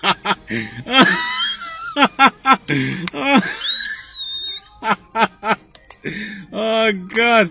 Oh God.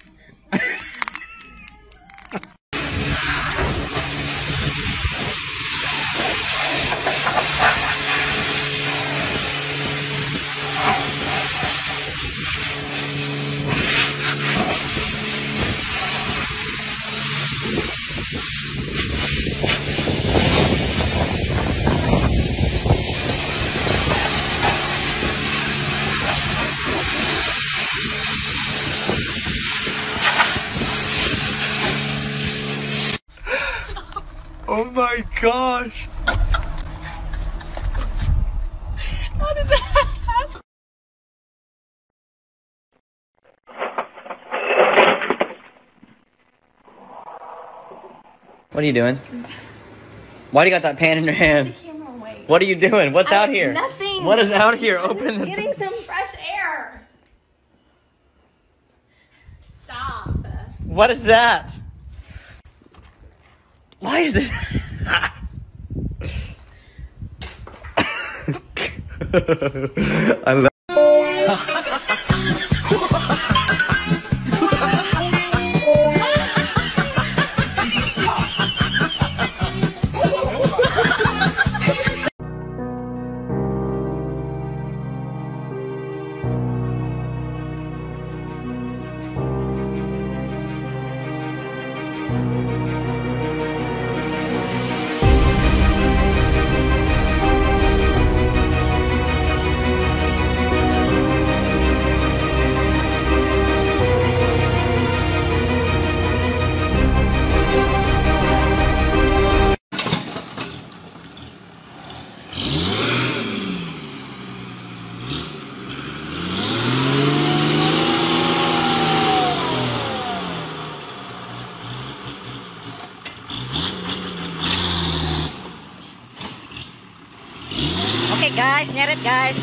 Oh my gosh! How did that happen? What are you doing? Why do you got that pan in your hand? The camera away. What are you doing? What's out here? Nothing. What is out here? Open the... Getting some fresh air. Stop. What is that? Why is this? I love. Okay guys, get it guys.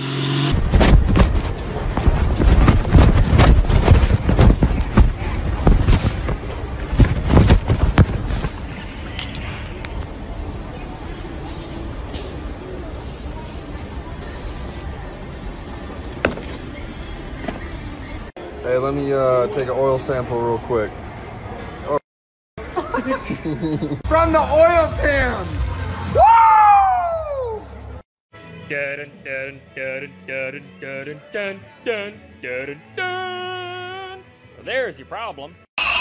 Hey, let me take an oil sample real quick. Oh. From the oil can! Woo! Well, there's your problem.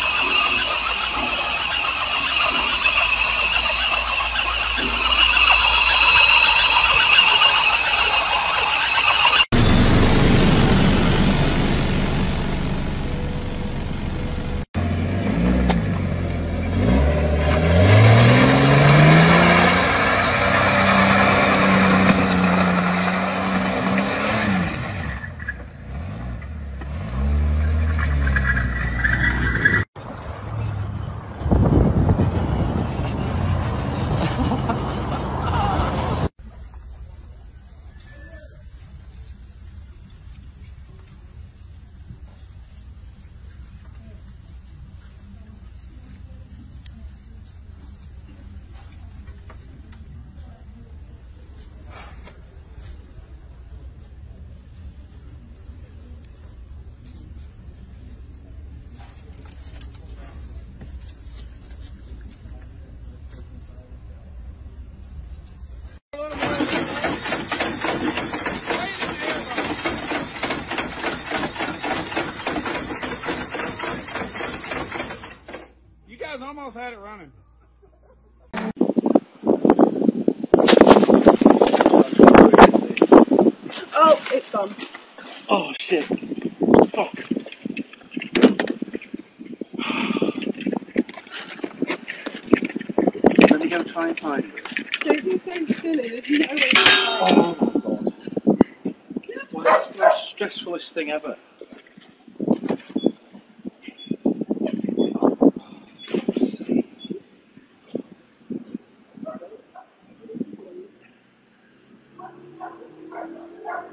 Almost had it running. Oh, it's gone. Oh shit. Fuck. Let me go try and find it. Don't be so silly, there's no way to find it. Oh my god. Well, that's the most stressfulest thing ever.